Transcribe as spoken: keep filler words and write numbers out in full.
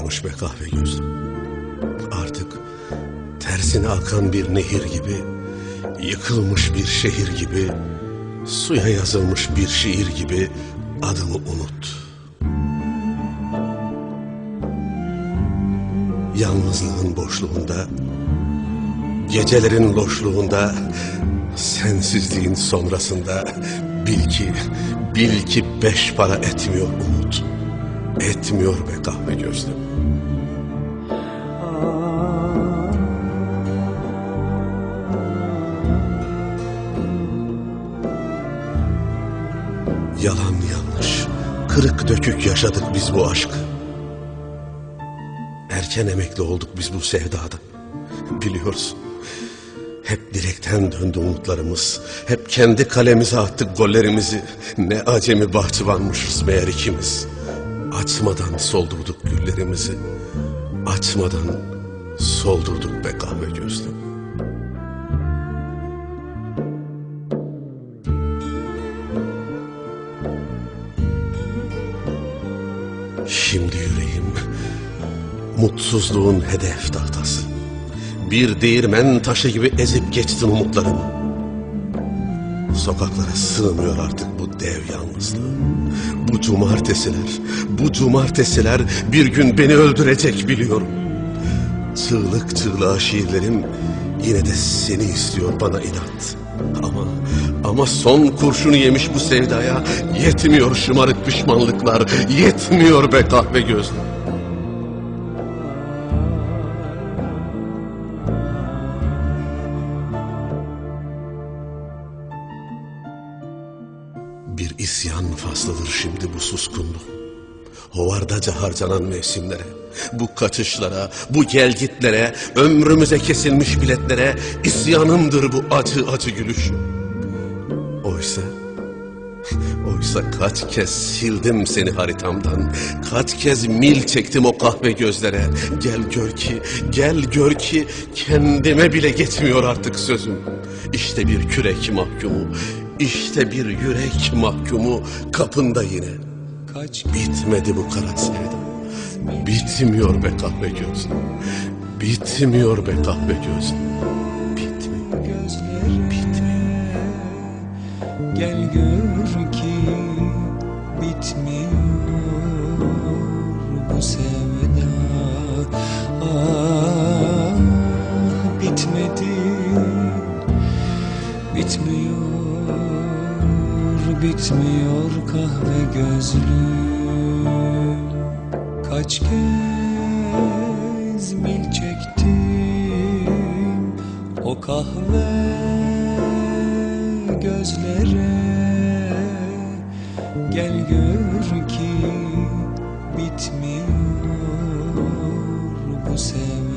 kalmış be kahve gözlüm. Artık tersine akan bir nehir gibi, yıkılmış bir şehir gibi, suya yazılmış bir şiir gibi adımı unut. Yalnızlığın boşluğunda, gecelerin loşluğunda, sensizliğin sonrasında bil ki, bil ki beş para etmiyor umut. Etmiyor be kahve gözlüm. Yalan yanlış, kırık dökük yaşadık biz bu aşkı. Erken emekli olduk biz bu sevdadan. Biliyorsun, hep direkten döndü umutlarımız. Hep kendi kalemize attık gollerimizi. Ne acemi bahçıvanmışız meğer ikimiz. Açmadan soldurduk güllerimizi. Açmadan soldurduk be kahve gözlüm. Şimdi yüreğim mutsuzluğun hedef tahtası. Bir değirmen taşı gibi ezip geçtin umutlarımı. Sokaklara sığmıyor artık bu dev yalnızlığı. Bu cumartesiler, bu cumartesiler bir gün beni öldürecek biliyorum. Çığlık çığlığa şiirlerim yine de seni istiyor bana inat. Ama, ama son kurşunu yemiş bu sevdaya yetmiyor şımarık pişmanlıklar, yetmiyor be kahve gözlüm. Bir isyan faslıdır şimdi bu suskunluğum. Hovardaca harcanan mevsimlere, bu kaçışlara, bu gelgitlere, ömrümüze kesilmiş biletlere isyanımdır bu acı acı gülüş. Oysa, oysa kaç kez sildim seni haritamdan, kaç kez mil çektim o kahve gözlere. Gel gör ki, gel gör ki kendime bile geçmiyor artık sözüm. İşte bir kürek mahkumu, işte bir yürek mahkumu kapında yine. Bitmedi bu kara sevda. Bitmiyor be kahve gözlüm. Bitmiyor be kahve gözlüm. Bitmiyor. Bitmiyor. Gel gör ki bitmiyor bu sevda. Ah, bitmedi. Bitmiyor. Bitmiyor kahve gözlüm. Kaç kez mil çektim o kahve gözlere. Gel gör ki bitmiyor bu sevda.